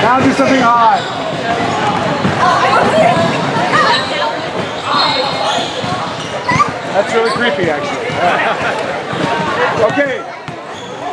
Now do something odd. That's really creepy, actually. Okay.